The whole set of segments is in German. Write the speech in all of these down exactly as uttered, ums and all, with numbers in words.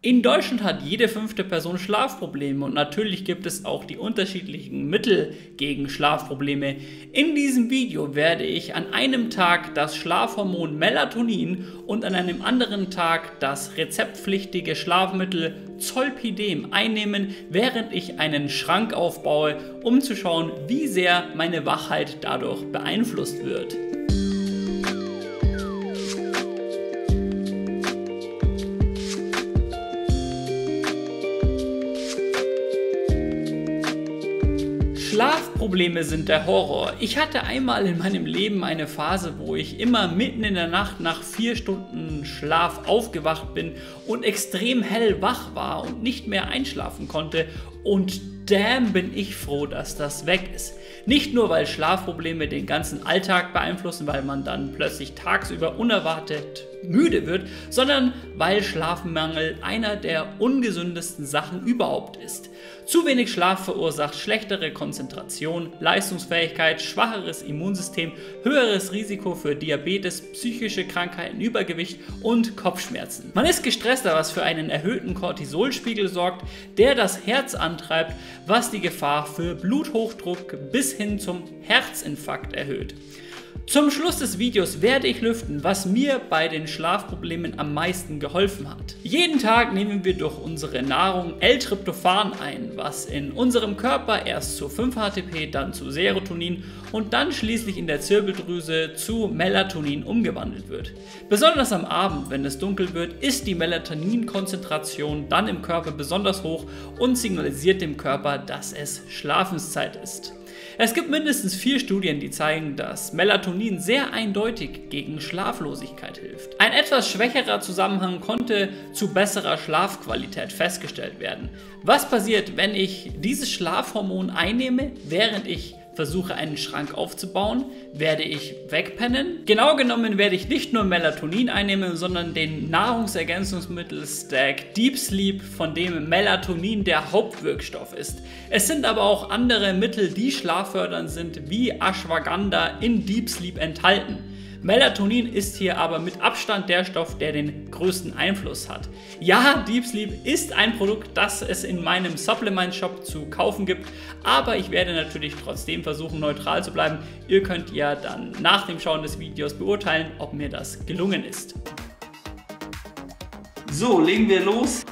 In Deutschland hat jede fünfte Person Schlafprobleme und natürlich gibt es auch die unterschiedlichen Mittel gegen Schlafprobleme. In diesem Video werde ich an einem Tag das Schlafhormon Melatonin und an einem anderen Tag das rezeptpflichtige Schlafmittel Zolpidem einnehmen, während ich einen Schrank aufbaue, um zu schauen, wie sehr meine Wachheit dadurch beeinflusst wird. Schlafprobleme sind der Horror. Ich hatte einmal in meinem Leben eine Phase, wo ich immer mitten in der Nacht nach vier Stunden Schlaf aufgewacht bin und extrem hell wach war und nicht mehr einschlafen konnte. Und damn, bin ich froh, dass das weg ist. Nicht nur, weil Schlafprobleme den ganzen Alltag beeinflussen, weil man dann plötzlich tagsüber unerwartet müde wird, sondern weil Schlafmangel einer der ungesündesten Sachen überhaupt ist. Zu wenig Schlaf verursacht schlechtere Konzentration, Leistungsfähigkeit, schwacheres Immunsystem, höheres Risiko für Diabetes, psychische Krankheiten, Übergewicht und Kopfschmerzen. Man ist gestresster, was für einen erhöhten Cortisolspiegel sorgt, der das Herz antreibt, was die Gefahr für Bluthochdruck bis hin zum Herzinfarkt erhöht. Zum Schluss des Videos werde ich lüften, was mir bei den Schlafproblemen am meisten geholfen hat. Jeden Tag nehmen wir durch unsere Nahrung L-Tryptophan ein, was in unserem Körper erst zu fünf H T P, dann zu Serotonin und dann schließlich in der Zirbeldrüse zu Melatonin umgewandelt wird. Besonders am Abend, wenn es dunkel wird, ist die Melatoninkonzentration dann im Körper besonders hoch und signalisiert dem Körper, dass es Schlafenszeit ist. Es gibt mindestens vier Studien, die zeigen, dass Melatonin sehr eindeutig gegen Schlaflosigkeit hilft. Ein etwas schwächerer Zusammenhang konnte zu besserer Schlafqualität festgestellt werden. Was passiert, wenn ich dieses Schlafhormon einnehme, während ich versuche, einen Schrank aufzubauen? Werde ich wegpennen? Genau genommen werde ich nicht nur Melatonin einnehmen, sondern den Nahrungsergänzungsmittel-Stack Deep Sleep, von dem Melatonin der Hauptwirkstoff ist. Es sind aber auch andere Mittel, die schlaffördernd sind, wie Ashwagandha in Deep Sleep enthalten. Melatonin ist hier aber mit Abstand der Stoff, der den größten Einfluss hat. Ja, Deep Sleep ist ein Produkt, das es in meinem Supplement-Shop zu kaufen gibt, aber ich werde natürlich trotzdem versuchen, neutral zu bleiben. Ihr könnt ja dann nach dem Schauen des Videos beurteilen, ob mir das gelungen ist. So, legen wir los.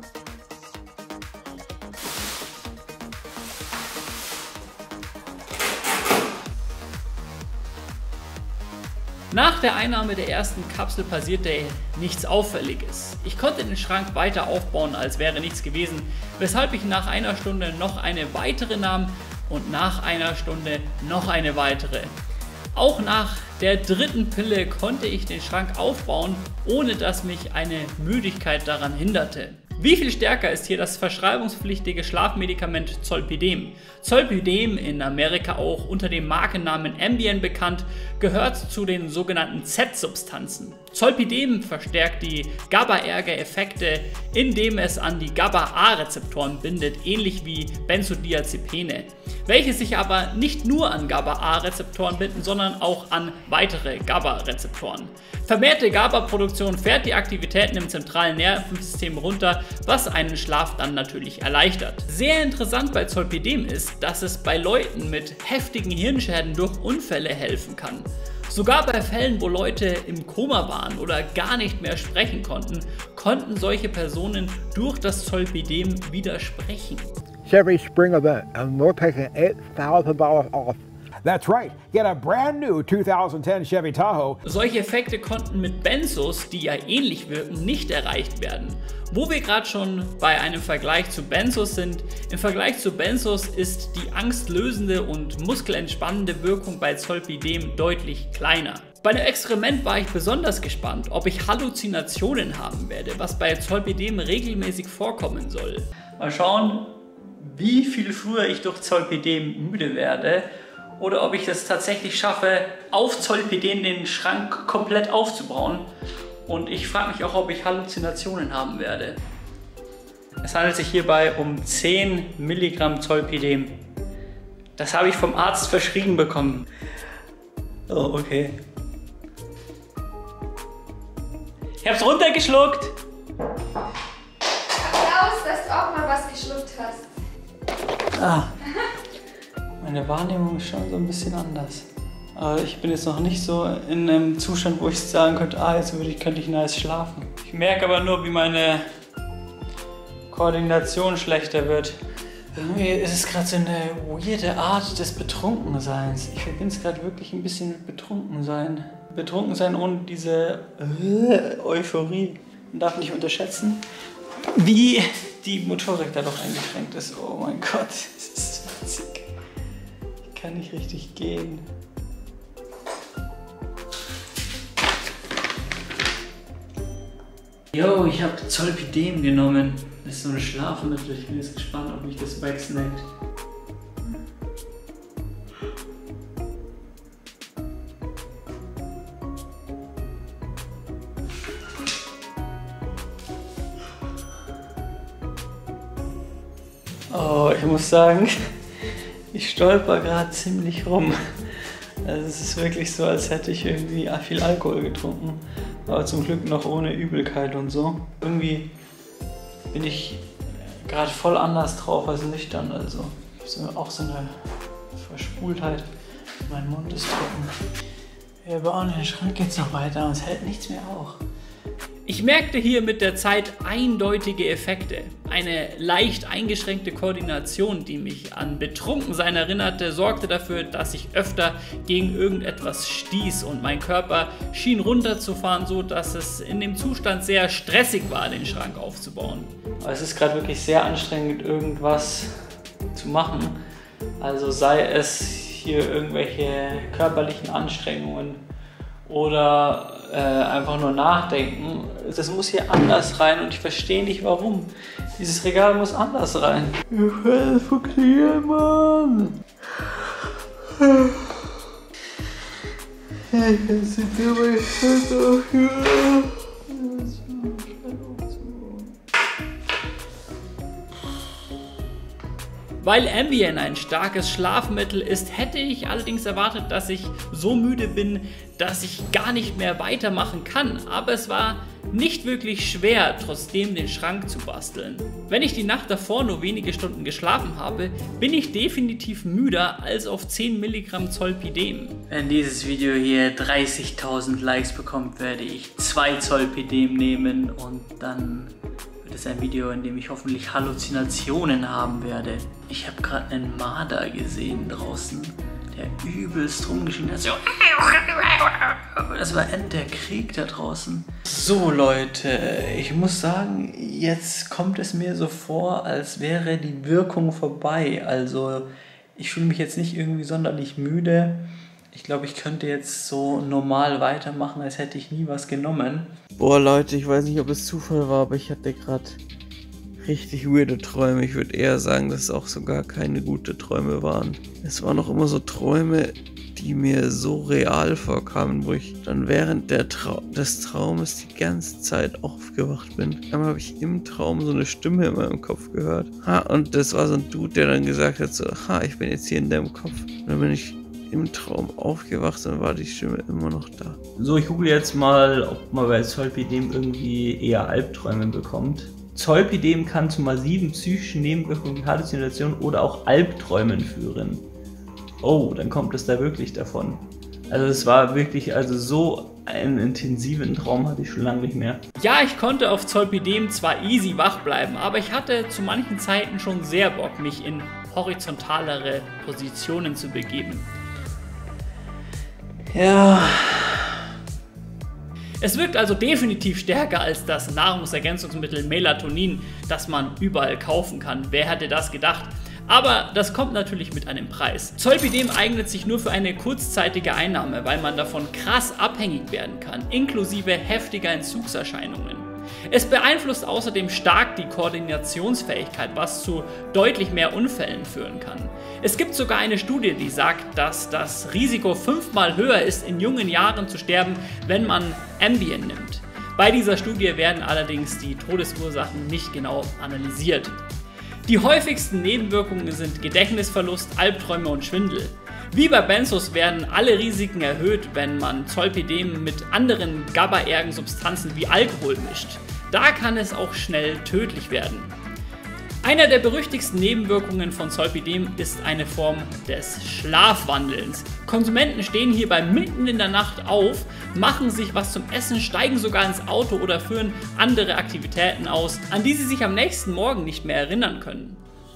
Nach der Einnahme der ersten Kapsel passierte nichts Auffälliges. Ich konnte den Schrank weiter aufbauen, als wäre nichts gewesen, weshalb ich nach einer Stunde noch eine weitere nahm und nach einer Stunde noch eine weitere. Auch nach der dritten Pille konnte ich den Schrank aufbauen, ohne dass mich eine Müdigkeit daran hinderte. Wie viel stärker ist hier das verschreibungspflichtige Schlafmedikament Zolpidem? Zolpidem, in Amerika auch unter dem Markennamen Ambien bekannt, gehört zu den sogenannten Z-Substanzen. Zolpidem verstärkt die GABA-Erger-Effekte, indem es an die GABA-A-Rezeptoren bindet, ähnlich wie Benzodiazepine, welche sich aber nicht nur an GABA-A-Rezeptoren binden, sondern auch an weitere GABA-Rezeptoren. Vermehrte GABA-Produktion fährt die Aktivitäten im zentralen Nervensystem runter, was einen Schlaf dann natürlich erleichtert. Sehr interessant bei Zolpidem ist, dass es bei Leuten mit heftigen Hirnschäden durch Unfälle helfen kann. Sogar bei Fällen, wo Leute im Koma waren oder gar nicht mehr sprechen konnten, konnten solche Personen durch das Zolpidem wieder sprechen. Chevy spring event and we're taking eight thousand dollars off. That's right. Get a brand new two thousand ten Chevy Tahoe. Solche Effekte konnten mit Benzos, die ja ähnlich wirken, nicht erreicht werden. Wo wir gerade schon bei einem Vergleich zu Benzos sind, im Vergleich zu Benzos ist die angstlösende und muskelentspannende Wirkung bei Zolpidem deutlich kleiner. Bei dem Experiment war ich besonders gespannt, ob ich Halluzinationen haben werde, was bei Zolpidem regelmäßig vorkommen soll. Mal schauen, wie viel früher ich durch Zolpidem müde werde oder ob ich es tatsächlich schaffe, auf Zolpidem den Schrank komplett aufzubauen. Und ich frage mich auch, ob ich Halluzinationen haben werde. Es handelt sich hierbei um zehn Milligramm Zolpidem. Das habe ich vom Arzt verschrieben bekommen. Oh, okay. Ich habe es runtergeschluckt. auch mal was geschluckt hast. Ah, meine Wahrnehmung ist schon so ein bisschen anders. Aber ich bin jetzt noch nicht so in einem Zustand, wo ich sagen könnte, ah, jetzt würde ich, könnte ich nice schlafen. Ich merke aber nur, wie meine Koordination schlechter wird. Irgendwie ist es gerade so eine weirde Art des Betrunkenseins. Ich verbinde es gerade wirklich ein bisschen mit Betrunkensein. Betrunkensein ohne diese äh, Euphorie. Man darf nicht unterschätzen, wie die Motorik da doch eingeschränkt ist. Oh mein Gott, das ist witzig. Ich kann nicht richtig gehen. Yo, ich habe Zolpidem genommen. Das ist so ein Schlafmittel. Ich bin jetzt gespannt, ob mich das wegsnackt. Oh, ich muss sagen, ich stolper gerade ziemlich rum. Also es ist wirklich so, als hätte ich irgendwie viel Alkohol getrunken. Aber zum Glück noch ohne Übelkeit und so. Irgendwie bin ich gerade voll anders drauf als nüchtern. Also so, auch so eine Verspultheit. Mein Mund ist trocken. Wir bauen den Schrank jetzt noch weiter und es hält nichts mehr auch. Ich merkte hier mit der Zeit eindeutige Effekte. Eine leicht eingeschränkte Koordination, die mich an Betrunkensein erinnerte, sorgte dafür, dass ich öfter gegen irgendetwas stieß und mein Körper schien runterzufahren, so dass es in dem Zustand sehr stressig war, den Schrank aufzubauen. Aber es ist gerade wirklich sehr anstrengend, irgendwas zu machen. Also sei es hier irgendwelche körperlichen Anstrengungen oder äh, einfach nur nachdenken. Das muss hier anders rein und ich verstehe nicht warum. Dieses Regal muss anders rein. Ich will es funktionieren, Mann. Jetzt sind wir bei Schritt hier. Weil Ambien ein starkes Schlafmittel ist, hätte ich allerdings erwartet, dass ich so müde bin, dass ich gar nicht mehr weitermachen kann. Aber es war nicht wirklich schwer, trotzdem den Schrank zu basteln. Wenn ich die Nacht davor nur wenige Stunden geschlafen habe, bin ich definitiv müder als auf zehn Milligramm Zolpidem. Wenn dieses Video hier dreißigtausend Likes bekommt, werde ich zwei Zolpidem nehmen und dann wird es ein Video, in dem ich hoffentlich Halluzinationen haben werde. Ich habe gerade einen Marder gesehen draußen, der übelst rumgeschrien hat. So. Das war end der Krieg da draußen. So Leute, ich muss sagen, jetzt kommt es mir so vor, als wäre die Wirkung vorbei. Also ich fühle mich jetzt nicht irgendwie sonderlich müde. Ich glaube, ich könnte jetzt so normal weitermachen, als hätte ich nie was genommen. Boah Leute, ich weiß nicht, ob es Zufall war, aber ich hatte gerade richtig weirde Träume. Ich würde eher sagen, dass es auch sogar keine gute Träume waren. Es waren auch immer so Träume, die mir so real vorkamen, wo ich dann während der Trau- des Traumes die ganze Zeit aufgewacht bin. Einmal habe ich im Traum so eine Stimme in meinem Kopf gehört. Ha, und das war so ein Dude, der dann gesagt hat so, ha, ich bin jetzt hier in deinem Kopf. Und dann bin ich im Traum aufgewacht, dann war die Stimme immer noch da. So, ich google jetzt mal, ob man bei Zolpidem irgendwie eher Albträume bekommt. Zolpidem kann zu massiven psychischen Nebenwirkungen, Halluzinationen oder auch Albträumen führen. Oh, dann kommt es da wirklich davon. Also es war wirklich, also so einen intensiven Traum hatte ich schon lange nicht mehr. Ja, ich konnte auf Zolpidem zwar easy wach bleiben, aber ich hatte zu manchen Zeiten schon sehr Bock, mich in horizontalere Positionen zu begeben. Ja. Es wirkt also definitiv stärker als das Nahrungsergänzungsmittel Melatonin, das man überall kaufen kann. Wer hätte das gedacht? Aber das kommt natürlich mit einem Preis. Zolpidem eignet sich nur für eine kurzzeitige Einnahme, weil man davon krass abhängig werden kann, inklusive heftiger Entzugserscheinungen. Es beeinflusst außerdem stark die Koordinationsfähigkeit, was zu deutlich mehr Unfällen führen kann. Es gibt sogar eine Studie, die sagt, dass das Risiko fünfmal höher ist, in jungen Jahren zu sterben, wenn man Ambien nimmt. Bei dieser Studie werden allerdings die Todesursachen nicht genau analysiert. Die häufigsten Nebenwirkungen sind Gedächtnisverlust, Albträume und Schwindel. Wie bei Benzos werden alle Risiken erhöht, wenn man Zolpidem mit anderen GABAergen Substanzen wie Alkohol mischt. Da kann es auch schnell tödlich werden. Einer der berüchtigsten Nebenwirkungen von Zolpidem ist eine Form des Schlafwandelns. Konsumenten stehen hierbei mitten in der Nacht auf, machen sich was zum Essen, steigen sogar ins Auto oder führen andere Aktivitäten aus, an die sie sich am nächsten Morgen nicht mehr erinnern können.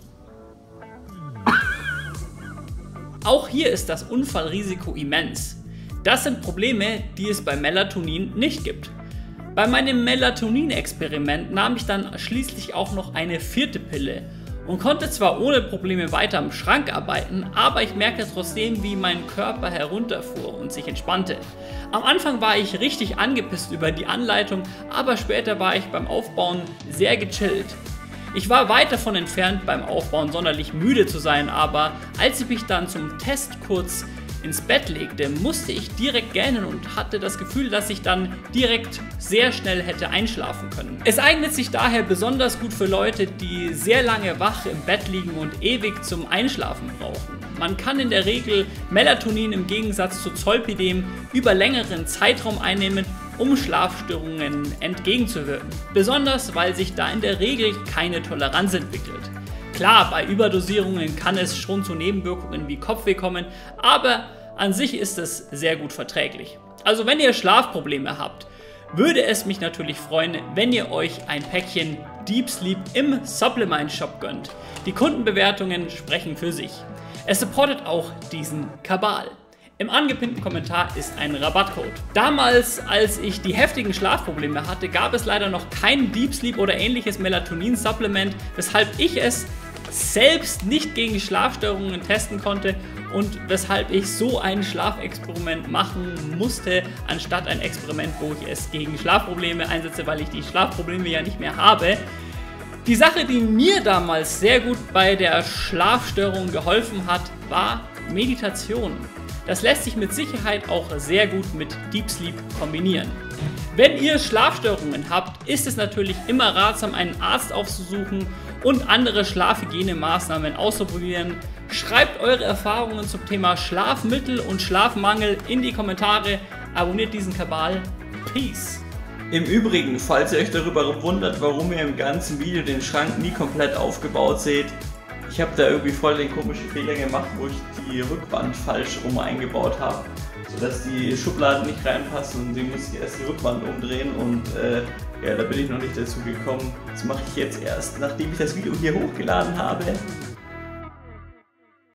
Auch hier ist das Unfallrisiko immens. Das sind Probleme, die es bei Melatonin nicht gibt. Bei meinem Melatonin-Experiment nahm ich dann schließlich auch noch eine vierte Pille und konnte zwar ohne Probleme weiter am Schrank arbeiten, aber ich merkte trotzdem, wie mein Körper herunterfuhr und sich entspannte. Am Anfang war ich richtig angepisst über die Anleitung, aber später war ich beim Aufbauen sehr gechillt. Ich war weit davon entfernt, beim Aufbauen sonderlich müde zu sein, aber als ich mich dann zum Test kurz ins Bett legte, musste ich direkt gähnen und hatte das Gefühl, dass ich dann direkt sehr schnell hätte einschlafen können. Es eignet sich daher besonders gut für Leute, die sehr lange wach im Bett liegen und ewig zum Einschlafen brauchen. Man kann in der Regel Melatonin im Gegensatz zu Zolpidem über längeren Zeitraum einnehmen, um Schlafstörungen entgegenzuwirken. Besonders, weil sich da in der Regel keine Toleranz entwickelt. Klar, bei Überdosierungen kann es schon zu Nebenwirkungen wie Kopfweh kommen, aber an sich ist es sehr gut verträglich. Also wenn ihr Schlafprobleme habt, würde es mich natürlich freuen, wenn ihr euch ein Päckchen Deep Sleep im Supplement Shop gönnt. Die Kundenbewertungen sprechen für sich. Es supportet auch diesen Kabal. Im angepinnten Kommentar ist ein Rabattcode. Damals, als ich die heftigen Schlafprobleme hatte, gab es leider noch kein Deep Sleep oder ähnliches Melatonin-Supplement, weshalb ich es selbst nicht gegen Schlafstörungen testen konnte und weshalb ich so ein Schlafexperiment machen musste, anstatt ein Experiment, wo ich es gegen Schlafprobleme einsetze, weil ich die Schlafprobleme ja nicht mehr habe. Die Sache, die mir damals sehr gut bei der Schlafstörung geholfen hat, war Meditation. Das lässt sich mit Sicherheit auch sehr gut mit Deep Sleep kombinieren. Wenn ihr Schlafstörungen habt, ist es natürlich immer ratsam, einen Arzt aufzusuchen und andere Schlafhygienemaßnahmen auszuprobieren. Schreibt eure Erfahrungen zum Thema Schlafmittel und Schlafmangel in die Kommentare. Abonniert diesen Kabal. Peace! Im Übrigen, falls ihr euch darüber wundert, warum ihr im ganzen Video den Schrank nie komplett aufgebaut seht, ich habe da irgendwie voll den komischen Fehler gemacht, wo ich die Rückwand falsch rum eingebaut habe, sodass die Schubladen nicht reinpassen und sie musste erst die Rückwand umdrehen und äh, ja, da bin ich noch nicht dazu gekommen. Das mache ich jetzt erst, nachdem ich das Video hier hochgeladen habe.